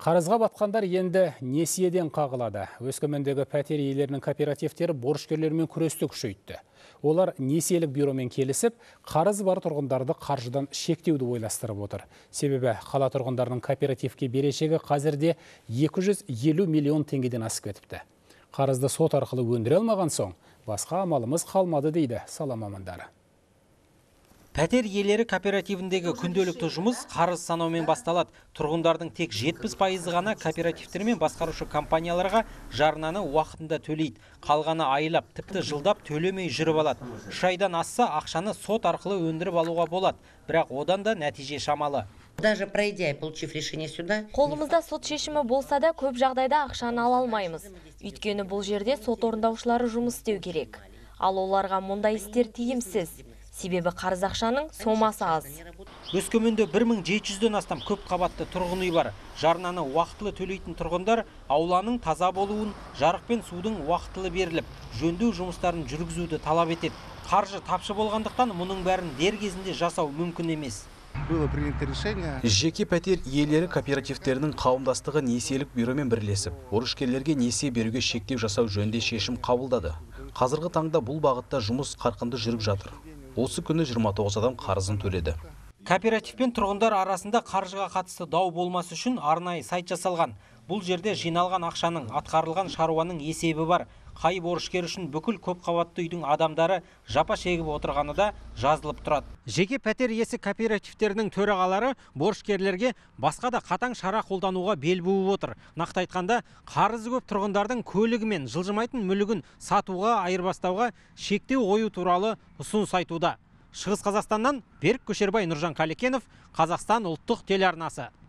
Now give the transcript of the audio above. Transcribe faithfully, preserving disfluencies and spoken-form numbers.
Қарызға батқандар енді несиеден қағылады. Өскемендегі пәтер иелерінің кооперативтері борышкерлермен күресті күшейтті. Олар несиелік бюромен келісіп, қарызы бар тұрғындарды қаржыдан шектеуді ойластырып отыр. Себебі қала тұрғындарының кооперативке берешегі қазірде екі жүз елу миллион теңгеден асып кетіпті. Қарызды сот арқылы өндіре алмаған соң, басқа амалымыз қалмады дейді сала мамандары. Пәтер иелері кооперативіндегі күнделікті жұмыс қарыз санаумен басталады. Тұрғындардың тек жетпіс пайызы ғана кооперативтер мен басқарушы компанияларға жарнаны уақытында төлейді. Қалғаны айлап, тіпті жылдап төлемей жүріп алады. үш айдан асса ақшаны сот арқылы өндіріп алуға болады. Бірақ одан да нәтиже шамалы. Даже пройдя и получив решение суда, қолымызда сот шешімі болса да көп жағдайда ақшаны ала алмаймыз. Өйткені бұл жерде сот орындаушылары жұмыс істеу керек. Ал оларға мұндай істер тиімсіз. Себебі қарыз ақшаның сомасы аз. Өскеменде бір мың жеті жүзден астам көп қабатты тұрғын үй бар. Жарнаны уақытылы төлейтін тұрғындар ауланың таза болуын, жарық пен судың уақытылы беріліп, жөндеу жұмыстарын жүргізуді талап етеді. Қаржы тапшы болғандықтан мұның бәрін дер кезінде жасау мүмкін емес. Жеке пәтер иелері кооперативтерінің қауымдастығы несиелік бюромен бірлесіп, борышкерлерге несие беруге шектеу жасау жөнінде шешім қабылдады. Қазіргі таңда бұл бағытта жұмыс қарқынды жүріп жатыр. Осы күні жиырма тоғыз адам қарызын төледі. Кооператив пен тұрғындар арасында қаржыға қатысты дау болмас үшін арнайы сайт жасалған. Бұл жерде жиналған ақшаның, атқарылған шаруаның есебі бар. Қай борышкер үшін бүкіл көп қабатты үйдің адамдары жапа шегіп отырғаны да жазылып тұрады. Жеке пәтер иесі кооперативтерінің төрағалары борышкерлерге басқа да қатаң шара қолдануға бел буып отыр. Нақты айтқанда, қарызы көп тұрғындардың көлігі мен жылжымайтын мүлігін сатуға, айырбастауға шектеу қою туралы ұсыныс айтуда. Шығыс Қазақстаннан Берік Көшербай, Нұржан Қалекенов, Қазақстан ұлттық телеарнасы.